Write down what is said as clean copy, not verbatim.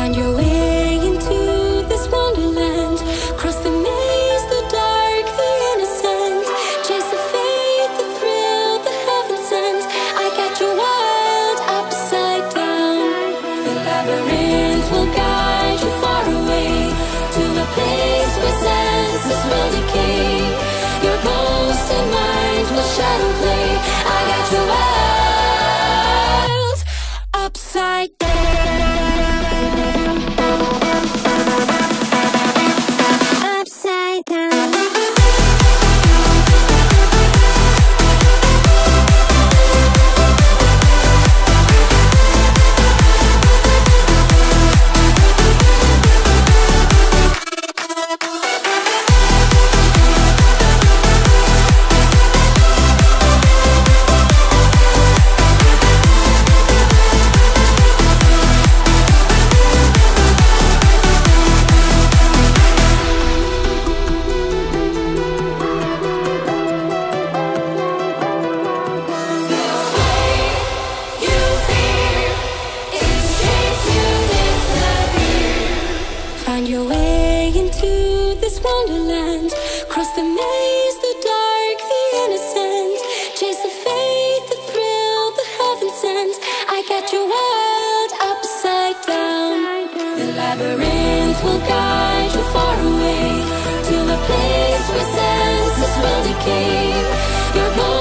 Find your way into this wonderland. Cross the maze, the dark, the innocent. Chase the faith, the thrill, the heaven sent. I got you wild, upside down. The labyrinth will guide you far away to a place where senses will decay. Your ghost and mind will shadow play. I got you wild, upside down. Upside down. Find your way into this wonderland. Cross the maze, the dark, the innocent. Chase the faith, the thrill, the heaven sent. I got you wild, upside down. The labyrinth will guide you far away to a place where senses will decay. Your